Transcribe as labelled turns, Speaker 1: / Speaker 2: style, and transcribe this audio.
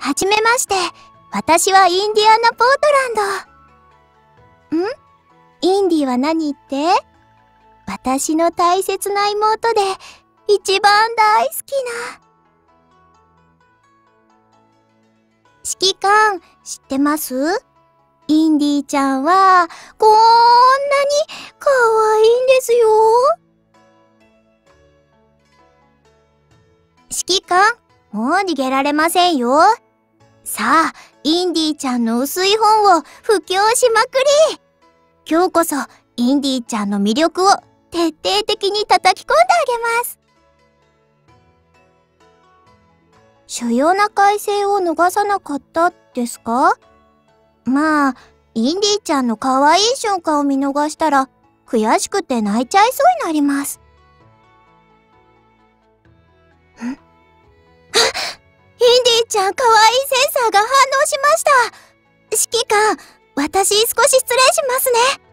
Speaker 1: はじめまして。私はインディアナ・ポートランド。インディは何って？私の大切な妹で一番大好きな。指揮官、知ってます？インディちゃんはこんなに可愛いんですよ。指揮官、もう逃げられませんよ。さあ、インディちゃんの薄い本を布教しまくり。今日こそインディちゃんの魅力を徹底的に叩き込んであげます。主要な改正を逃さなかったですか？まあ、インディちゃんの可愛い瞬間を見逃したら悔しくて泣いちゃいそうになります。インディちゃん可愛いセンサーが反応しました。指揮官、私少し失礼しますね。